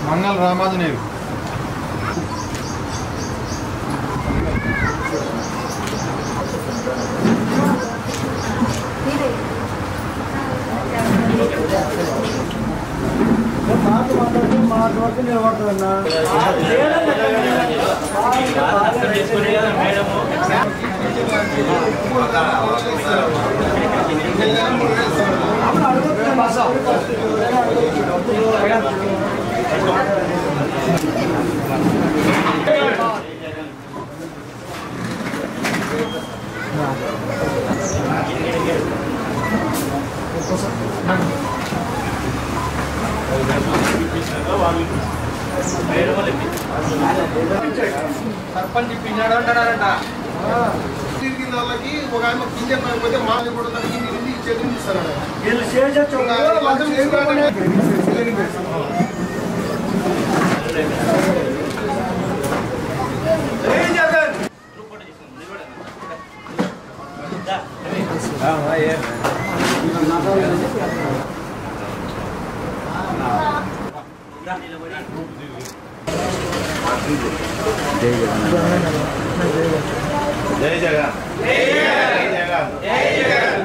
మంగళ రామాంజనేయులు. నిలబడుతుందన్నా సర్పంచ్ ఇప్పించాడు అంటారంట. తిరిగిన వాళ్ళకి ఒక ఆయన కింద పోతే మాలు కూడా చేతులు ఇస్తారు. వీళ్ళు చేసే జై జగన్. జై జగన్.